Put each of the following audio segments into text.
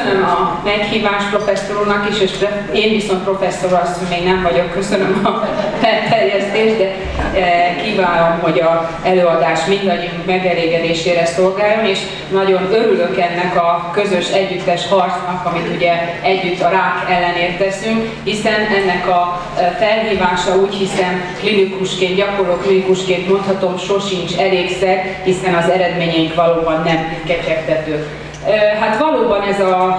Köszönöm a meghívást professzor úrnak is, és én viszont professzor asszony még nem vagyok, köszönöm a felterjesztést, de kívánom, hogy az előadás mindannyiunk megelégedésére szolgáljon, és nagyon örülök ennek a közös együttes harcnak, amit ugye együtt a rák ellenért teszünk, hiszen ennek a felhívása úgy hiszem klinikusként, gyakorló klinikusként mondhatom, sosincs elégszer, hiszen az eredményeink valóban nem kecsegtetők. Hát valóban ez a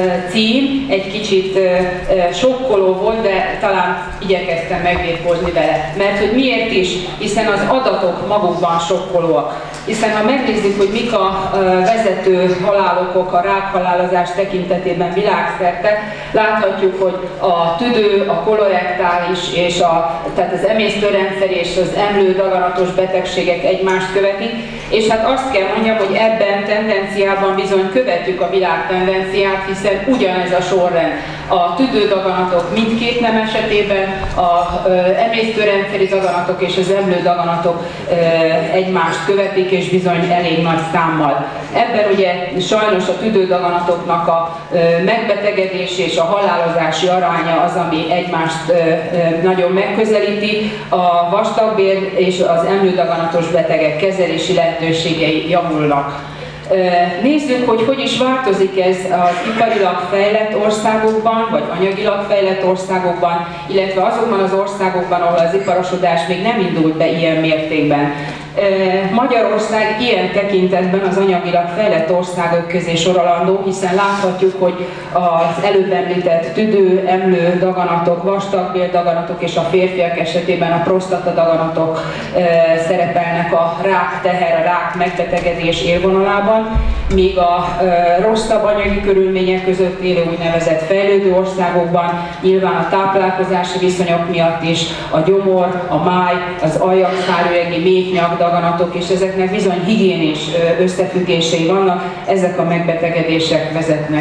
cím egy kicsit sokkoló volt, de talán igyekeztem megbirkózni vele. Mert hogy miért is? Hiszen az adatok magukban sokkolóak. Hiszen ha megnézzük, hogy mik a vezető halálokok a rákhalálozás tekintetében világszerte, láthatjuk, hogy a tüdő, a kolorektális és tehát az emésztőrendszer és az emlő-daganatos betegségek egymást követik, és hát azt kell mondjam, hogy ebben tendenciában bizony követjük a világ tendenciát, hiszen ugyanez a sorrend. A tüdődaganatok mindkét nem esetében, az emésztőrendszeri daganatok és az emlődaganatok egymást követik, és bizony elég nagy számmal. Ebben ugye sajnos a tüdődaganatoknak a megbetegedés és a halálozási aránya az, ami egymást nagyon megközelíti. A vastagbél és az emlődaganatos betegek kezelési lehetőségei javulnak. Nézzük, hogy hogy is változik ez az iparilag fejlett országokban, vagy anyagilag fejlett országokban, illetve azokban az országokban, ahol az iparosodás még nem indult be ilyen mértékben. Magyarország ilyen tekintetben az anyagilag fejlett országok közé sorolandó, hiszen láthatjuk, hogy az előbb említett tüdő, emlő daganatok, vastagbél-daganatok és a férfiak esetében a prosztatadaganatok szerepelnek a rákteher, a rák megbetegedés élvonalában, míg a rosszabb anyagi körülmények között élő úgynevezett fejlődő országokban nyilván a táplálkozási viszonyok miatt is a gyomor, a máj, az alyak, szárőregi, méhnyak, daganatok, és ezeknek bizony higiénés összefüggései vannak, ezek a megbetegedések vezetnek.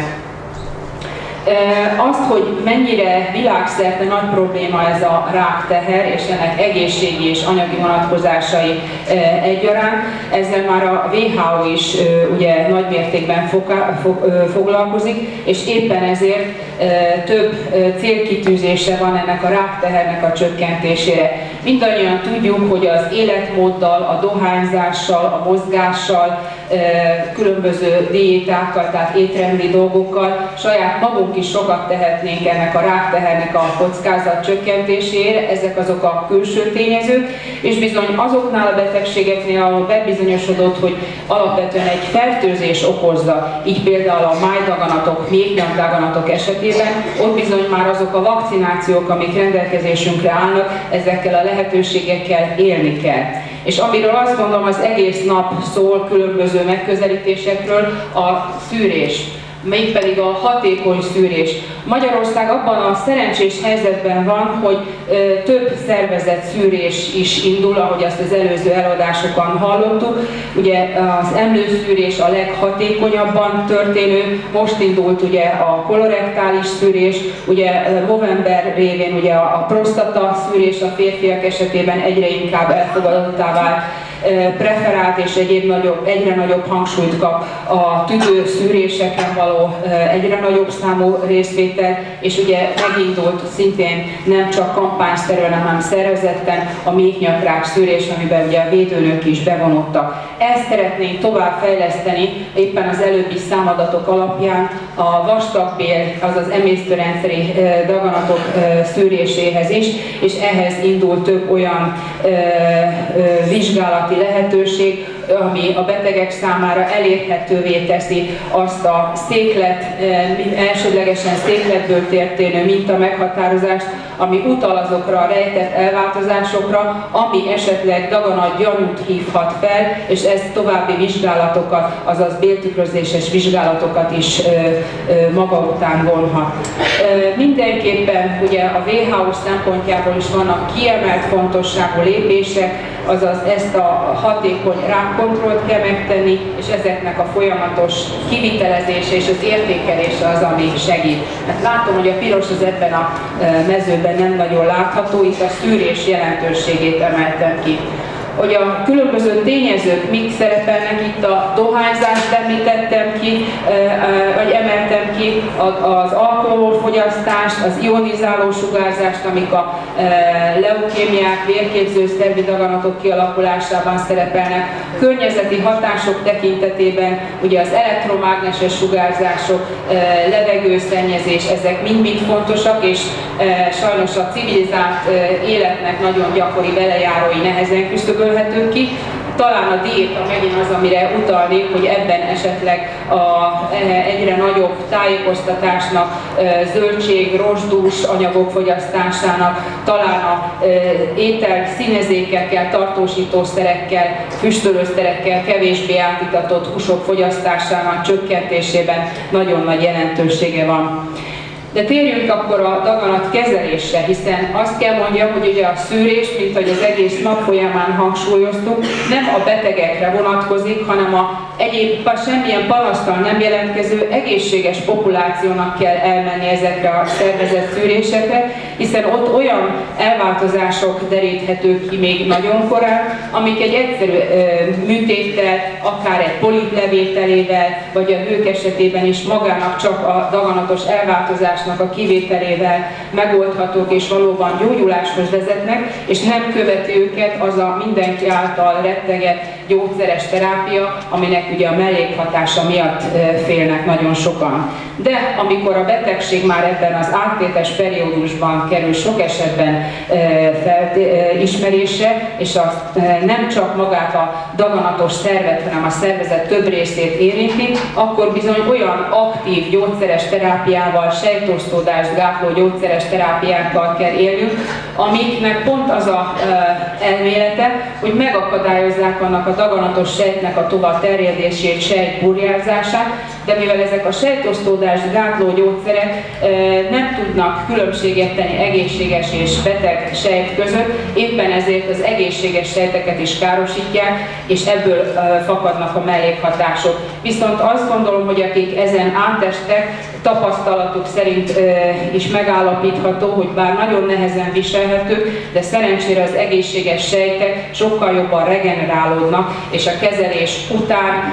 Azt, hogy mennyire világszerte nagy probléma ez a rákteher, és ennek egészségi és anyagi vonatkozásai egyaránt, ezzel már a WHO is ugye nagy mértékben foglalkozik, és éppen ezért több célkitűzése van ennek a ráktehernek a csökkentésére. Mindannyian tudjuk, hogy az életmóddal, a dohányzással, a mozgással, különböző diétákkal, tehát étrendi dolgokkal saját magunk is sokat tehetnénk ennek a ráktehernek a kockázat csökkentésére, ezek azok a külső tényezők, és bizony azoknál a betegségeknél, ahol bebizonyosodott, hogy alapvetően egy fertőzés okozza, így például a májdaganatok, méhnyakdaganatok esetében, ott bizony már azok a vakcinációk, amik rendelkezésünkre állnak, ezekkel a lehetőségekkel élni kell. És amiről azt gondolom, az egész nap szól különböző megközelítésekről, a szűrés, mégpedig a hatékony szűrés. Magyarország abban a szerencsés helyzetben van, hogy több szervezett szűrés is indul, ahogy azt az előző előadásokon hallottuk. Ugye az emlőszűrés a leghatékonyabban történő, most indult ugye a kolorektális szűrés, ugye november révén ugye a prostata szűrés a férfiak esetében egyre inkább elfogadottá vált, preferált és egyre nagyobb hangsúlyt kap a tüdő szűréseken való egyre nagyobb számú részvétel, és ugye megindult szintén nem csak kampányszerűen, hanem szervezetten a méhnyakrák szűrés, amiben ugye a védőnök is bevonultak. Ezt szeretnénk tovább fejleszteni éppen az előbbi számadatok alapján a vastagbél, azaz emésztőrendszeri daganatok szűréséhez is, és ehhez indult több olyan vizsgálati lehetőség, ami a betegek számára elérhetővé teszi azt a elsődlegesen székletből történő minta meghatározást, ami utal azokra a rejtett elváltozásokra, ami esetleg daganatgyanút hívhat fel, és ez további vizsgálatokat, azaz béltükrözéses vizsgálatokat is maga után vonhat. Mindenképpen ugye a WHO szempontjából is vannak kiemelt fontosságú lépések, azaz ezt a hatékony rákkontrollt kell megtenni, és ezeknek a folyamatos kivitelezése és az értékelése az, ami segít. Hát látom, hogy a piros az ebben a mezőben nem nagyon látható, itt a szűrés jelentőségét emeltem ki. hogy a különböző tényezők mik szerepelnek, itt a dohányzást említettem ki, vagy emeltem ki, az alkoholfogyasztást, az ionizáló sugárzást, amik a leukémiák, vérképző szervi daganatok kialakulásában szerepelnek, környezeti hatások tekintetében, ugye az elektromágneses sugárzások, levegőszennyezés, ezek mind-mind fontosak, és sajnos a civilizált életnek nagyon gyakori velejárói nehezen küszöbölhetők ki. Talán a diéta megint az, amire utalnék, hogy ebben esetleg egyre nagyobb tájékoztatásnak, zöldség, rozsdús anyagok fogyasztásának, talán az étel színezékekkel, tartósítószerekkel, füstölőszerekkel, kevésbé átitatott húsok fogyasztásának csökkentésében nagyon nagy jelentősége van. De térjünk akkor a daganat kezelésre, hiszen azt kell mondjam, hogy ugye a szűrés, mint ahogy az egész nap folyamán hangsúlyoztuk, nem a betegekre vonatkozik, hanem a egyéb semmilyen panasztal nem jelentkező egészséges populációnak kell elmenni ezekre a szervezett szűrésekre, hiszen ott olyan elváltozások deríthetők ki még nagyon korán, amik egy egyszerű műtéttel, akár egy polip levételével, vagy a nők esetében is magának csak a daganatos elváltozás a kivételével megoldhatók és valóban gyógyuláshoz vezetnek, és nem követi őket az a mindenki által rettegett gyógyszeres terápia, aminek ugye a mellékhatása miatt félnek nagyon sokan. De amikor a betegség már ebben az áttétes periódusban kerül sok esetben felismerésre, és nem csak magát a daganatos szervet, hanem a szervezet több részét érinti, akkor bizony olyan aktív gyógyszeres terápiával, sejtosztódást gátló gyógyszeres terápiákkal kell élnünk, amiknek pont az a elmélete, hogy megakadályozzák annak a daganatos sejtnek a tovább terjedését, sejtburjázását, de mivel ezek a sejtosztódást gátló gyógyszerek nem tudnak különbséget tenni egészséges és beteg sejt között, éppen ezért az egészséges sejteket is károsítják, és ebből fakadnak a mellékhatások. Viszont azt gondolom, hogy akik ezen átestek, tapasztalatuk szerint is megállapítható, hogy bár nagyon nehezen viselhető, de szerencsére az egészséges sejtek sokkal jobban regenerálódnak, és a kezelés után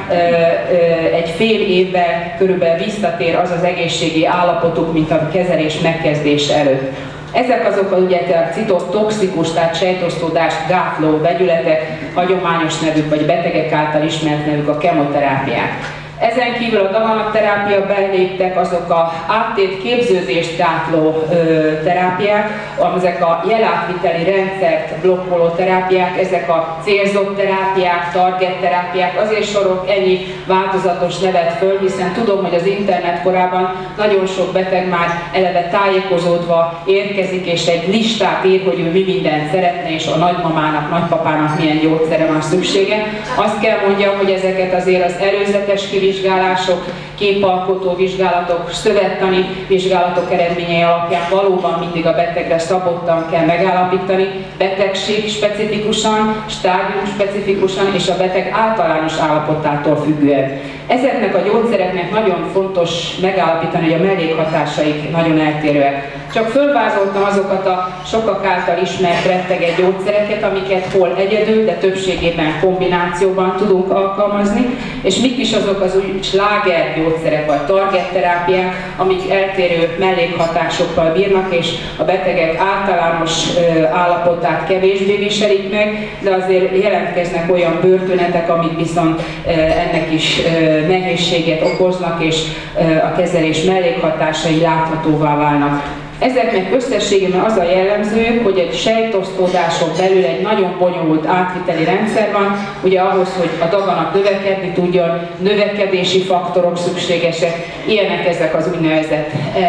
egy fél évvel körülbelül visszatér az az egészségi állapotuk, mint a kezelés megkezdése előtt. Ezek azok ugye a citotoxikus, tehát sejtosztódást gátló vegyületek, hagyományos nevük vagy betegek által ismert nevük a kemoterápiák. Ezen kívül a daganatterápia beléptek azok a áttét képződést gátló terápiák, ezek a jelátviteli rendszert blokkoló terápiák, ezek a célzott terápiák, target terápiák, azért sorok ennyi változatos nevet föl, hiszen tudom, hogy az internet korában nagyon sok beteg már eleve tájékozódva érkezik, és egy listát ír, hogy ő mi mindent szeretne, és a nagymamának, nagypapának milyen gyógyszere van szüksége. Azt kell mondjam, hogy ezeket azért az előzetes vizsgálások, képalkotó vizsgálatok, szövettani vizsgálatok eredményei alapján valóban mindig a betegre szabottan kell megállapítani, betegség specifikusan, stádium specifikusan és a beteg általános állapotától függően. Ezeknek a gyógyszereknek nagyon fontos megállapítani, hogy a mellékhatásaik nagyon eltérőek. Csak fölvázoltam azokat a sokak által ismert retteget gyógyszereket, amiket hol egyedül, de többségében kombinációban tudunk alkalmazni, és mik is azok az új sláger gyógyszerek vagy target terápiák, amik eltérő mellékhatásokkal bírnak, és a betegek általános állapotát kevésbé viselik meg, de azért jelentkeznek olyan bőrtünetek, amik viszont ennek is nehézséget okoznak, és a kezelés mellékhatásai láthatóvá válnak. Ezeknek összességében az a jellemzőjük, hogy egy sejtosztódáson belül egy nagyon bonyolult átviteli rendszer van, ugye ahhoz, hogy a daganat növekedni tudjon, növekedési faktorok szükségesek, ilyenek ezek az úgynevezett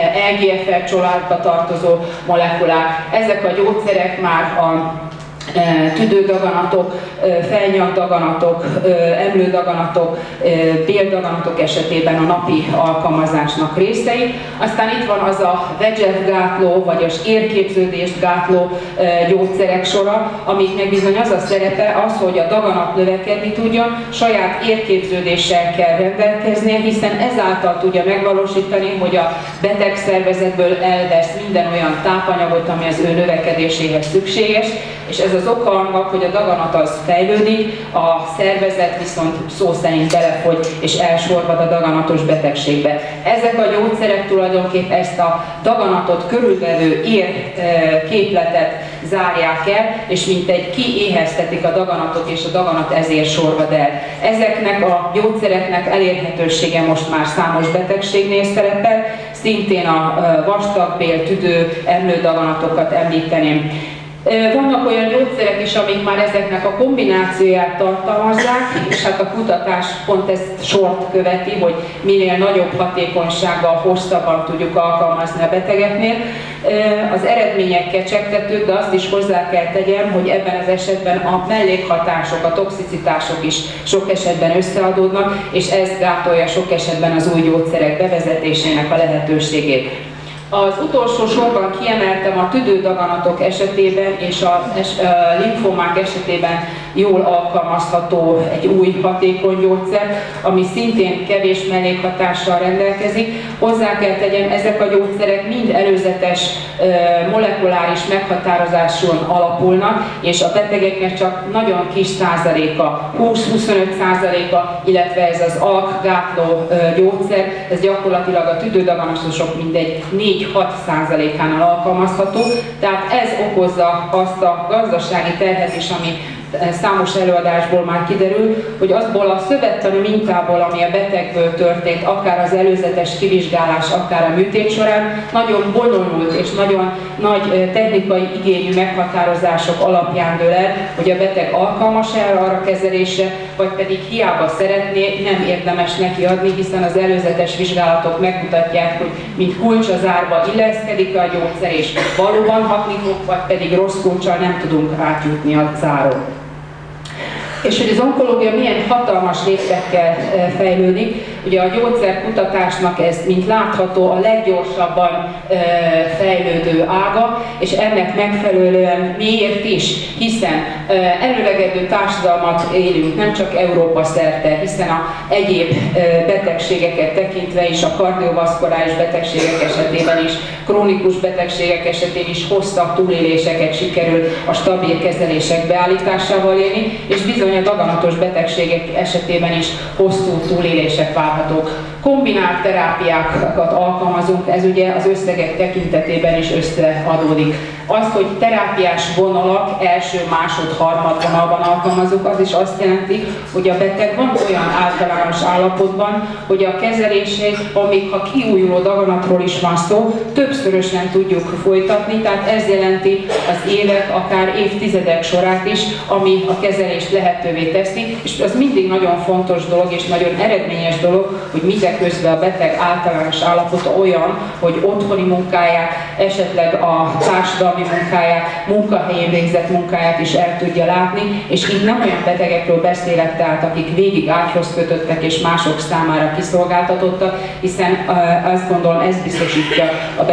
EGFR családba tartozó molekulák. Ezek a gyógyszerek már a tüdődaganatok, felnyakdaganatok, emlődaganatok, béldaganatok esetében a napi alkalmazásnak részei. Aztán itt van az a VEGF gátló, vagy az érképződést gátló gyógyszerek sora, amiknek bizony az a szerepe az, hogy a daganat növekedni tudjon, saját érképződéssel kell rendelkeznie, hiszen ezáltal tudja megvalósítani, hogy a beteg szervezetből elvesz minden olyan tápanyagot, ami az ő növekedéséhez szükséges, és ez az az oka annak, hogy a daganat az fejlődik, a szervezet viszont szó szerint belefogy és elsorvad a daganatos betegségbe. Ezek a gyógyszerek tulajdonképp ezt a daganatot körülvevő érképletet zárják el, és mintegy kiéheztetik a daganatot, és a daganat ezért sorvad el. Ezeknek a gyógyszereknek elérhetősége most már számos betegségnél szerepel, szintén a vastagbél, tüdő, emlődaganatokat említeném. Vannak olyan gyógyszerek is, amik már ezeknek a kombinációját tartalmazzák, és hát a kutatás pont ezt sort követi, hogy minél nagyobb hatékonysággal, hosszabban tudjuk alkalmazni a betegeknél. Az eredmények kecsegtetők, de azt is hozzá kell tegyem, hogy ebben az esetben a mellékhatások, a toxicitások is sok esetben összeadódnak, és ez gátolja sok esetben az új gyógyszerek bevezetésének a lehetőségét. Az utolsó sorban kiemeltem a tüdődaganatok esetében és a limfomák esetében jól alkalmazható egy új hatékony gyógyszer, ami szintén kevés mellékhatással rendelkezik. Hozzá kell tegyem, ezek a gyógyszerek mind előzetes molekuláris meghatározáson alapulnak, és a betegeknek csak nagyon kis százaléka, 20-25%-a, illetve ez az alkgátló gyógyszer, ez gyakorlatilag a tüdődaganatosok mindegy 4-6%-ánál alkalmazható, tehát ez okozza azt a gazdasági terhet is, ami számos előadásból már kiderül, hogy azból a szövettani mintából, ami a betegből történt, akár az előzetes kivizsgálás, akár a műtét során, nagyon bonyolult és nagyon nagy technikai igényű meghatározások alapján dől el, hogy a beteg alkalmas-e arra kezelésre, vagy pedig hiába szeretné, nem érdemes neki adni, hiszen az előzetes vizsgálatok megmutatják, hogy mint kulcs az árba illeszkedik a gyógyszer, és valóban hatni fog, vagy pedig rossz kulccsal nem tudunk átjutni a záron. És hogy az onkológia milyen hatalmas léptekkel fejlődik, ugye a gyógyszerkutatásnak ez, mint látható, a leggyorsabban fejlődő ága, és ennek megfelelően miért is, hiszen előregedő társadalmat élünk, nem csak Európa szerte, hiszen a egyéb betegségeket tekintve is, a kardiovaszkuláris betegségek esetében is, krónikus betegségek esetén is hosszabb túléléseket sikerül a stabil kezelések beállításával élni, és bizony a daganatos betegségek esetében is hosszú túlélések várhatók. Kombinált terápiákat alkalmazunk, ez ugye az összegek tekintetében is összeadódik. Az, hogy terápiás vonalak első, másod, harmad vonalban alkalmazunk, az is azt jelenti, hogy a beteg van olyan általános állapotban, hogy a kezelését, amíg ha kiújuló daganatról is van szó, többszörösen tudjuk folytatni, tehát ez jelenti az évek, akár évtizedek sorát is, ami a kezelést lehetővé teszi, és az mindig nagyon fontos dolog és nagyon eredményes dolog, hogy mindeközben a beteg általános állapota olyan, hogy otthoni munkáját, esetleg a társadalmi munkáját, munkahelyén végzett munkáját is el tudja látni, és így nem olyan betegekről beszélek, tehát akik végig ágyhoz kötöttek és mások számára kiszolgáltatottak, hiszen azt gondolom, ez biztosítja a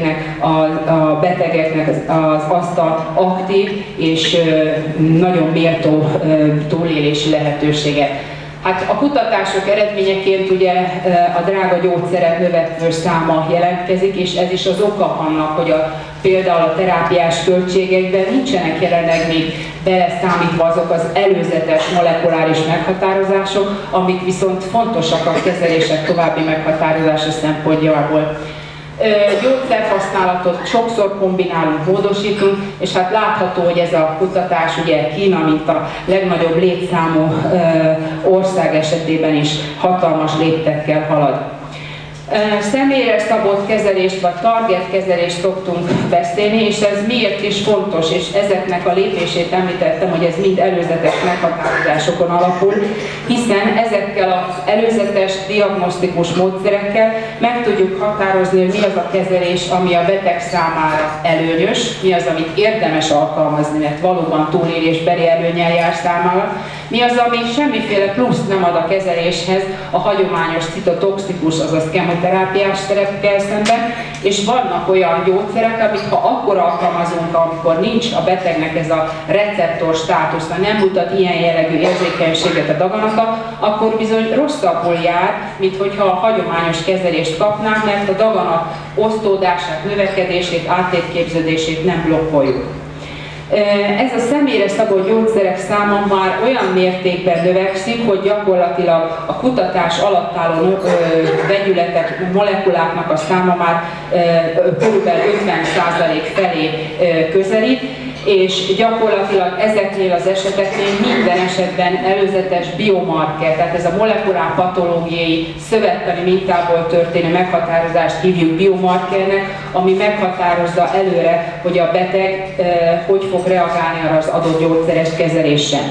betegeknek azt az aktív és nagyon méltó túlélési lehetőséget. Hát a kutatások eredményeként ugye a drága gyógyszerek növekvő száma jelentkezik, és ez is az oka annak, hogy például a terápiás költségekben nincsenek jelenleg még beleszámítva azok az előzetes molekuláris meghatározások, amik viszont fontosak a kezelések további meghatározása szempontjából. Gyógyszerhasználatot sokszor kombinálunk, módosítunk, és hát látható, hogy ez a kutatás ugye Kína, mint a legnagyobb létszámú ország esetében is hatalmas léptekkel halad. Személyre szabott kezelést vagy target kezelést szoktunk beszélni, és ez miért is fontos, és ezeknek a lépését említettem, hogy ez mind előzetes meghatározásokon alapul, hiszen ezekkel az előzetes diagnosztikus módszerekkel meg tudjuk határozni, hogy mi az a kezelés, ami a beteg számára előnyös, mi az, amit érdemes alkalmazni, mert valóban túlélésbeli előnnyel jár számára, mi az, ami semmiféle plusz nem ad a kezeléshez a hagyományos citotoxikus, azaz kemoterápiás szerepkel szemben, és vannak olyan gyógyszerek, amit ha akkor alkalmazunk, amikor nincs a betegnek ez a receptor státusza, nem mutat ilyen jellegű érzékenységet a daganata, akkor bizony rosszabbul jár, mint hogyha a hagyományos kezelést kapnánk, mert a daganat osztódását, növekedését, áttétképződését nem blokkoljuk. Ez a személyre szabott gyógyszerek száma már olyan mértékben növekszik, hogy gyakorlatilag a kutatás alatt álló vegyületek, molekuláknak a száma már kb. 50% felé közelít, és gyakorlatilag ezeknél az eseteknél minden esetben előzetes biomarker, tehát ez a molekulár patológiai szövettani mintából történő meghatározást hívjuk biomarkernek, ami meghatározza előre, hogy a beteg hogy fog reagálni arra az adott gyógyszeres kezelésen.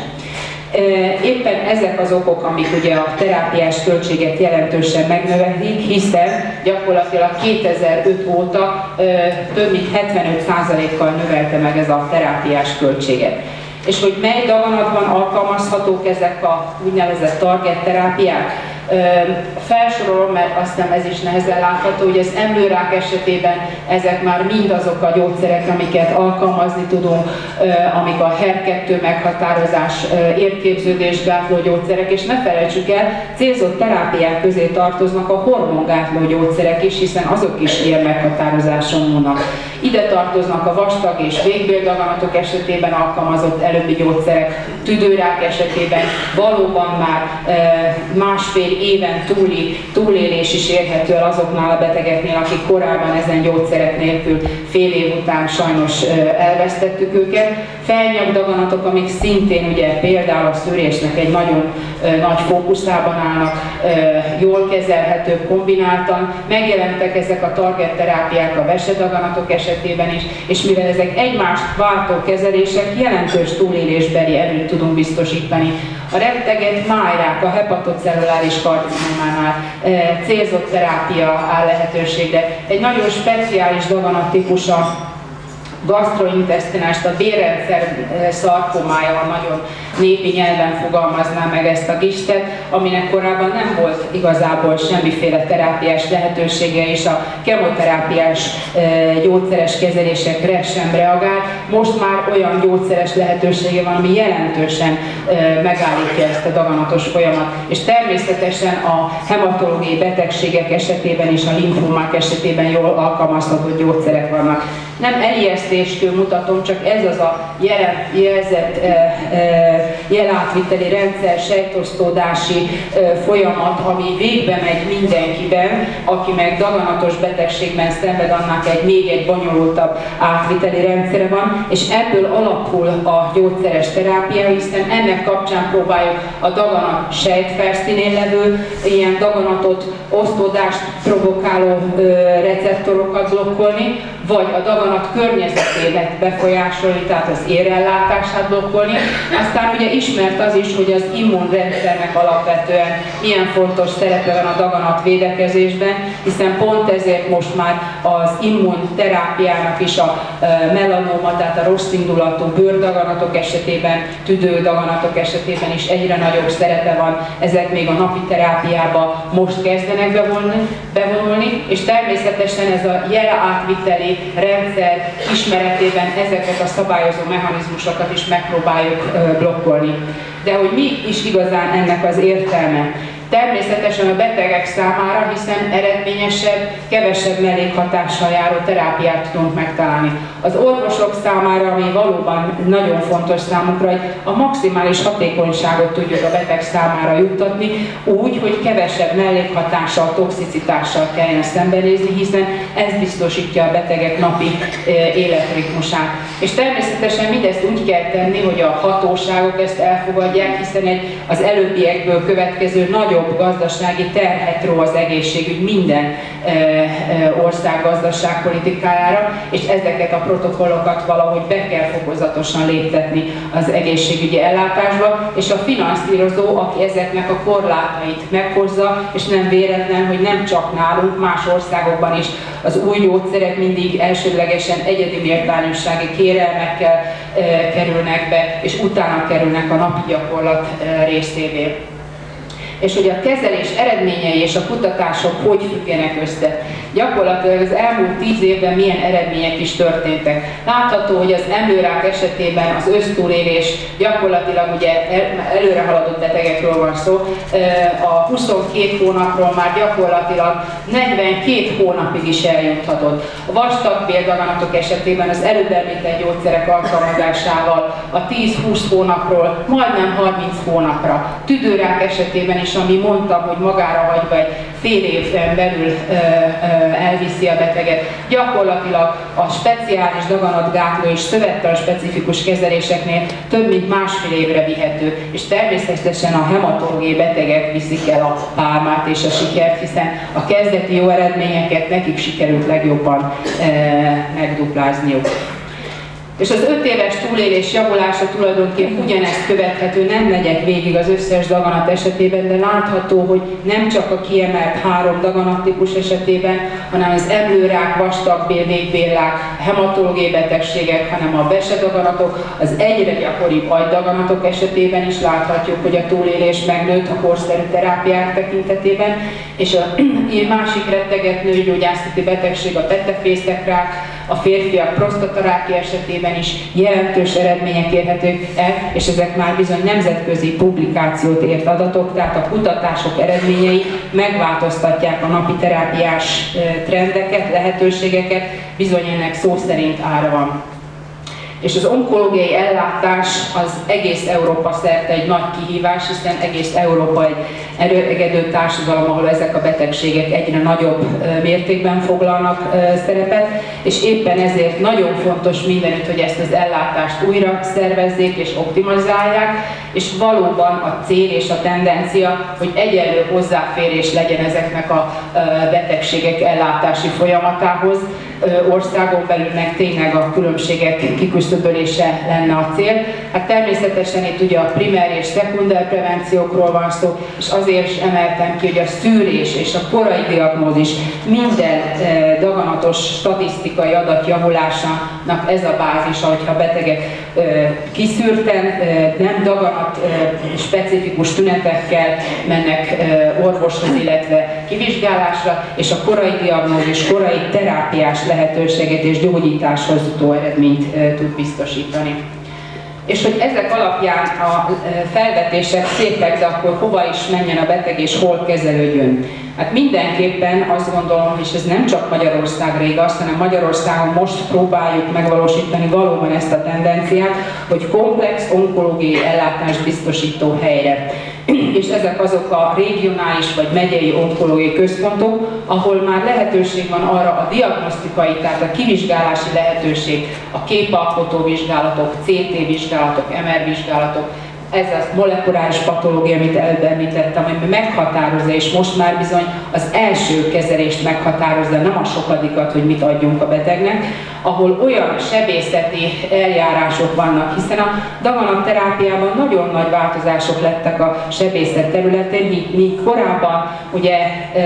Éppen ezek az okok, amik ugye a terápiás költséget jelentősen megnövelik, hiszen gyakorlatilag 2005 óta több mint 75%-kal növelte meg ez a terápiás költséget. És hogy mely daganatban alkalmazhatók ezek a úgynevezett target terápiák? Felsorolom, mert aztán ez is nehezen látható, hogy az emlőrák esetében ezek már mind azok a gyógyszerek, amiket alkalmazni tudunk, amik a HER2 meghatározás, érképződésgátló gyógyszerek, és ne felejtsük el, célzott terápiák közé tartoznak a hormongátló gyógyszerek is, hiszen azok is ilyen meghatározáson múlnak. Ide tartoznak a vastag és végbéldaganatok esetében alkalmazott előbbi gyógyszerek, tüdőrák esetében valóban már másfél éven túli túlélés is érhető el azoknál a betegeknél, akik korábban ezen gyógyszerek nélkül fél év után sajnos elvesztettük őket. Felnyakdaganatok, amik szintén ugye például a szűrésnek egy nagyon nagy fókuszában állnak, jól kezelhetők kombináltan. Megjelentek ezek a target terápiák a vesedaganatok esetében is, és mivel ezek egymást váltó kezelések, jelentős túlélésbeli előnyt tudunk biztosítani. A retteget májrák, a hepatocelluláris karcinománál célzott terápia áll lehetőségre. Egy nagyon speciális daganattípus a gastrointesztinális, a bélrendszer szarkomája, nagyon népi nyelven fogalmazná meg ezt a gistet, aminek korábban nem volt igazából semmiféle terápiás lehetősége, és a kemoterápiás gyógyszeres kezelésekre sem reagál. Most már olyan gyógyszeres lehetősége van, ami jelentősen megállítja ezt a daganatos folyamat. És természetesen a hematológiai betegségek esetében és a limfomák esetében jól alkalmazható gyógyszerek vannak. Nem elijesztéstől mutatom, csak ez az a jelzett jelátviteli rendszer, sejtosztódási folyamat, ami végbe megy mindenkiben, aki meg daganatos betegségben szenved, annak még egy bonyolultabb átviteli rendszere van, és ebből alapul a gyógyszeres terápia, hiszen ennek kapcsán próbáljuk a daganat sejtfelszínén levő ilyen daganatot, osztódást provokáló receptorokat blokkolni, vagy a daganat környezetébe befolyásolni, tehát az érrellátását blokkolni. Aztán ugye ismert az is, hogy az immunrendszernek alapvetően milyen fontos szerepe van a daganat védekezésben, hiszen pont ezért most már az immunterápiának is a melanóma, tehát a rossz indulatú bőrdaganatok esetében, tüdődaganatok esetében is egyre nagyobb szerepe van. Ezek még a napi terápiába most kezdenek bevonulni, és természetesen ez a jelátviteli rendszer ismeretében ezeket a szabályozó mechanizmusokat is megpróbáljuk blokkolni. De hogy mi is igazán ennek az értelme? Természetesen a betegek számára, hiszen eredményesebb, kevesebb mellékhatással járó terápiát tudunk megtalálni. Az orvosok számára, ami valóban nagyon fontos számukra, hogy a maximális hatékonyságot tudjuk a beteg számára juttatni, úgy, hogy kevesebb mellékhatással, toxicitással kelljen szembenézni, hiszen ez biztosítja a betegek napi életritmusát. És természetesen mindezt úgy kell tenni, hogy a hatóságok ezt elfogadják, hiszen az előbbiekből következő nagyobb gazdasági terhet ró az egészségügy minden ország gazdaságpolitikájára, és ezeket a protokollokat valahogy be kell fokozatosan léptetni az egészségügyi ellátásba, és a finanszírozó, aki ezeknek a korlátait meghozza, és nem véletlen, hogy nem csak nálunk, más országokban is az új gyógyszerek mindig elsődlegesen egyedi méltányossági kérelmekkel kerülnek be, és utána kerülnek a napi gyakorlat részévé. És hogy a kezelés eredményei és a kutatások hogy függenek össze. gyakorlatilag az elmúlt 10 évben milyen eredmények is történtek. Látható, hogy az emlőrák esetében az össztúlélés gyakorlatilag ugye előre haladott betegekről van szó, a 22 hónapról már gyakorlatilag 42 hónapig is eljuthatott. A vastagbéldaganatok esetében az előbb említett gyógyszerek alkalmazásával a 10-20 hónapról majdnem 30 hónapra. Tüdőrák esetében is, ami mondtam, hogy magára hagyva egy fél éven belül elviszi a beteget. Gyakorlatilag a speciális daganatgátló és szövettel specifikus kezeléseknél több mint másfél évre vihető, és természetesen a hematológiai betegek viszik el a pálmát és a sikert, hiszen a kezdeti jó eredményeket nekik sikerült legjobban megduplázniuk. És az 5 éves túlélés javulása tulajdonképpen ugyanezt követhető, nem megyek végig az összes daganat esetében, de látható, hogy nem csak a kiemelt 3 daganattípus esetében, hanem az emlőrák, vastagbél, végbéllák, hematológiai betegségek, hanem a vesedaganatok, az egyre gyakoribb agydaganatok esetében is láthatjuk, hogy a túlélés megnőtt a korszerű terápiák tekintetében, és a másik retteget nőgyógyászati betegség, a petefészekrák, a férfiak prostataráki esetében is jelentős eredmények érhetők el, és ezek már bizony nemzetközi publikációt ért adatok, tehát a kutatások eredményei megváltoztatják a napi terápiás trendeket, lehetőségeket, bizony ennek szó szerint ára van. És az onkológiai ellátás az egész Európa szerte egy nagy kihívás, hiszen egész Európa egy előregedő társadalom, ahol ezek a betegségek egyre nagyobb mértékben foglalnak szerepet, és éppen ezért nagyon fontos mindenütt, hogy ezt az ellátást újra szervezzék és optimalizálják, és valóban a cél és a tendencia, hogy egyenlő hozzáférés legyen ezeknek a betegségek ellátási folyamatához, országon belül meg tényleg a különbségek kiküszöbölése lenne a cél. Hát természetesen itt ugye a primer és szekunder prevenciókról van szó, és azért is emeltem ki, hogy a szűrés és a korai diagnózis minden daganatos statisztikai adat javulásának ez a bázisa, hogyha betegek kiszűrten, nem daganat specifikus tünetekkel mennek orvoshoz, illetve kivizsgálásra, és a korai diagnózis, korai terápiás lehetőséget és gyógyításhoz jutó eredményt tud biztosítani. És hogy ezek alapján a felvetések szépek, de akkor hova is menjen a beteg és hol kezelődjön. Hát mindenképpen azt gondolom, és ez nem csak Magyarországra igaz, hanem Magyarországon most próbáljuk megvalósítani valóban ezt a tendenciát, hogy komplex onkológiai ellátást biztosító helyre. És ezek azok a regionális vagy megyei onkológiai központok, ahol már lehetőség van arra a diagnosztikai, tehát a kivizsgálási lehetőség, a képalkotó vizsgálatok, CT vizsgálatok, MR vizsgálatok, ez a molekuláris patológia, amit előbb említettem, ami meghatározza, és most már bizony az első kezelést meghatározza, nem a sokadikat, hogy mit adjunk a betegnek, ahol olyan sebészeti eljárások vannak, hiszen a daganatterápiában nagyon nagy változások lettek a sebészet területén, míg korábban ugye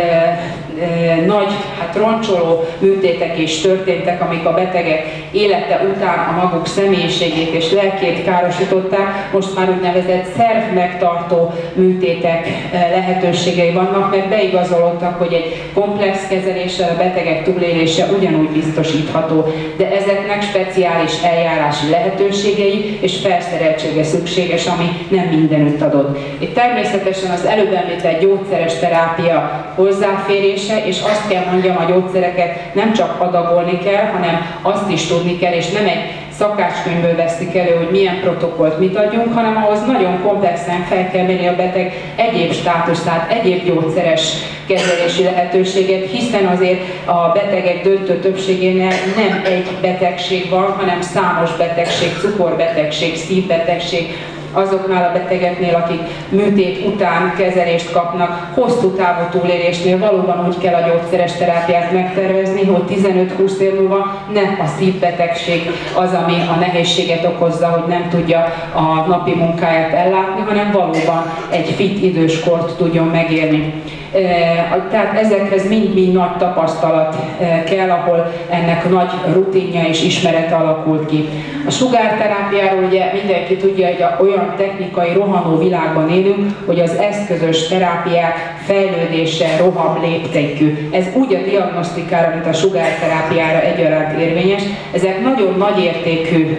nagy, roncsoló műtétek is történtek, amik a betegek élete után a maguk személyiségét és lelkét károsították, most már úgynevezett szervmegtartó műtétek lehetőségei vannak, mert beigazolódtak, hogy egy komplex kezeléssel a betegek túlélése ugyanúgy biztosítható, de ezeknek speciális eljárási lehetőségei és felszereltsége szükséges, ami nem mindenütt adott. Itt természetesen az előbb említett gyógyszeres terápia hozzáférése, és azt kell mondjam, a gyógyszereket nem csak adagolni kell, hanem azt is tudni kell, és nem egy szakácskönyvből veszik elő, hogy milyen protokollt mit adjunk, hanem ahhoz nagyon komplexen fel kell mérni a beteg egyéb státuszát, egyéb gyógyszeres kezelési lehetőséget, hiszen azért a betegek döntő többségénél nem egy betegség van, hanem számos betegség, cukorbetegség, szívbetegség, azoknál a betegeknél, akik műtét után kezelést kapnak, hosszú távú túlélésnél valóban úgy kell a gyógyszeres terápiát megtervezni, hogy 15-20 év múlva ne a szívbetegség az, ami a nehézséget okozza, hogy nem tudja a napi munkáját ellátni, hanem valóban egy fit időskort tudjon megélni. Tehát ezekhez mind-mind nagy tapasztalat kell, ahol ennek nagy rutinja és ismerete alakult ki. A sugárterápiáról ugye mindenki tudja, hogy olyan technikai rohanó világban élünk, hogy az eszközös terápiák fejlődése roham léptékű. Ez úgy a diagnosztikára, mint a sugárterápiára egyaránt érvényes. Ezek nagyon nagy értékű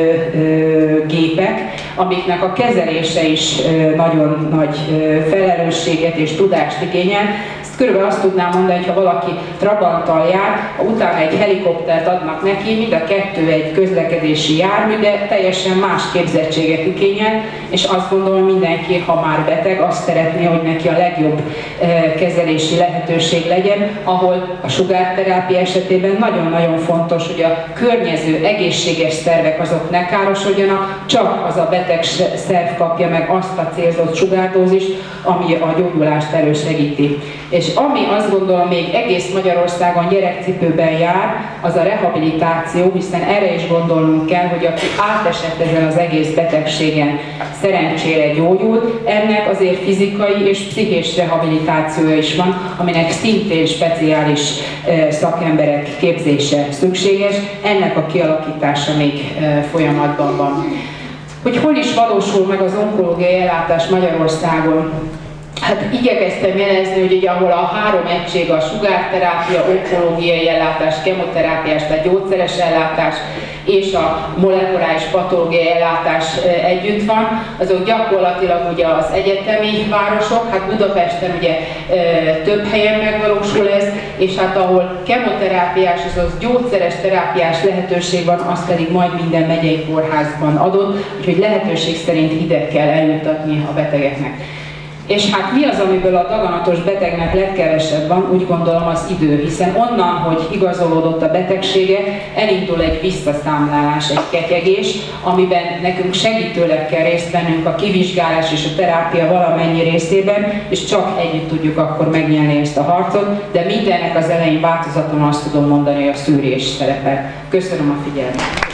gépek, amiknek a kezelése is nagyon nagy felelősséget és tudást igényel. Körülbelül azt tudnám mondani, hogy ha valaki Trabanttal jár, utána egy helikoptert adnak neki, mind a kettő egy közlekedési jármű, de teljesen más képzettséget igényel, és azt gondolom mindenki, ha már beteg, azt szeretné, hogy neki a legjobb kezelési lehetőség legyen, ahol a sugárterápia esetében nagyon-nagyon fontos, hogy a környező egészséges szervek azok ne károsodjanak, csak az a beteg szerv kapja meg azt a célzott sugárdózist, ami a gyógyulást elősegíti. És ami azt gondolom még egész Magyarországon gyerekcipőben jár, az a rehabilitáció, hiszen erre is gondolnunk kell, hogy aki átesett ezen az egész betegségen, szerencsére gyógyult, ennek azért fizikai és pszichés rehabilitációja is van, aminek szintén speciális szakemberek képzése szükséges, ennek a kialakítása még folyamatban van. Hogy hol is valósul meg az onkológiai ellátás Magyarországon? Hát igyekeztem jelezni, hogy ugye, ahol a három egység, a sugárterápia, onkológiai ellátás, kemoterápiás, tehát gyógyszeres ellátás és a molekuláris patológiai ellátás együtt van, azok gyakorlatilag ugye az egyetemi városok, hát Budapesten ugye több helyen megvalósul ez, és hát ahol kemoterápiás, azaz gyógyszeres terápiás lehetőség van, az pedig majd minden megyei kórházban adott, úgyhogy lehetőség szerint ide kell eljuttatni a betegeknek. És hát mi az, amiből a daganatos betegnek legkevesebb van, úgy gondolom az idő, hiszen onnan, hogy igazolódott a betegsége, elindul egy visszaszámlálás, egy ketyegés, amiben nekünk segítőleg kell részt vennünk a kivizsgálás és a terápia valamennyi részében, és csak együtt tudjuk akkor megnyerni ezt a harcot, de mindennek az elején változatlanul azt tudom mondani, hogy a szűrés szerepel. Köszönöm a figyelmet!